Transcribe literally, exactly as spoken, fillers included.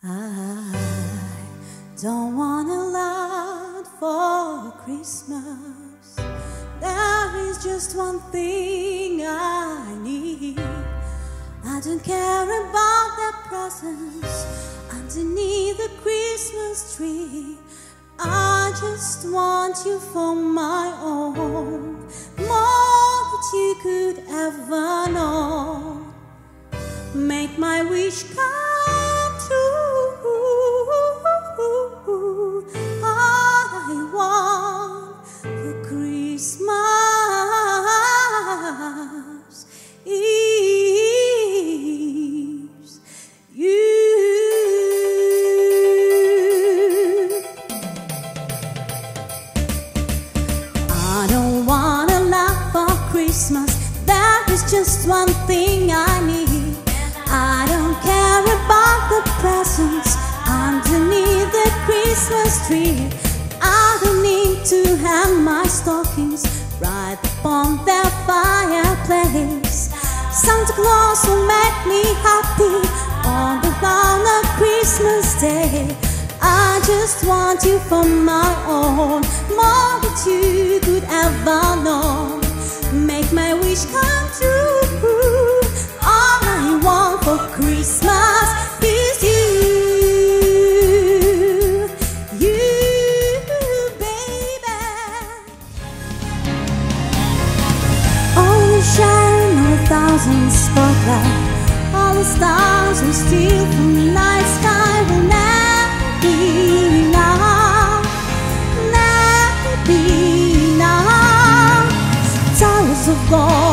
I don't want a lot for Christmas. There is just one thing I need. I don't care about the presents underneath the Christmas tree. I just want you for my own, more than you could ever know. Make my wish come true. All I want for Christmas is you. I don't want a lot for Christmas. There is just one thing I need. I don't care about the presents underneath the Christmas tree. I don't need to hang my stockings right upon the fireplace. Santa Claus will make me happy on the dawn of Christmas Day. I just want you for my own, more than you could ever know. Make my wish come true. All I want for Christmas is you, you, baby. Oh, shine on a thousand spotlights. All the stars we steal from the night sky will never be enough, never be enough. Towers of gold